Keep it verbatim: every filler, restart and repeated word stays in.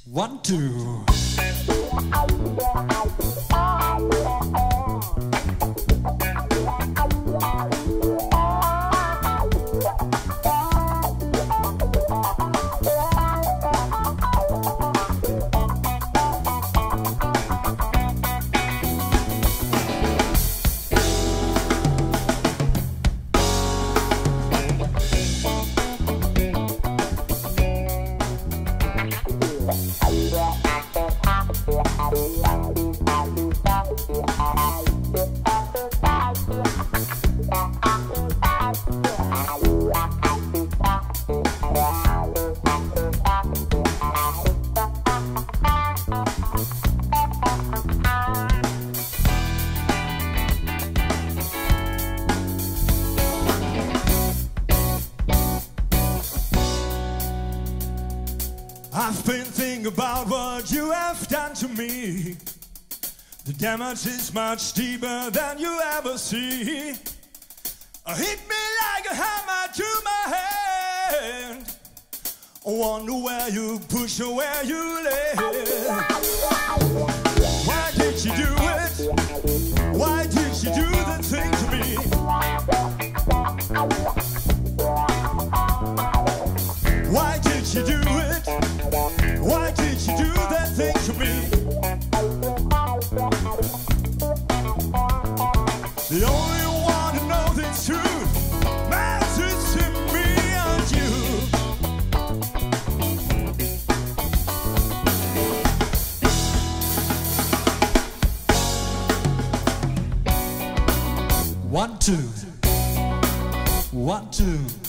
One, two. I've been thinking about what you have done to me. The damage is much deeper than you ever see. Hit me like a hammer to my hand. Wonder where you push or where you lay. Why did you do it? Why did you do the thing to me? Why did you do it? Why did you do that thing to me? The only one who knows the truth matters to me and you. One, two. One, two.